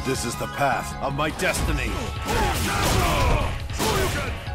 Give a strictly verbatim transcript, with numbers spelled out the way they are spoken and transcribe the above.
This is the path of my destiny. Shoryuken!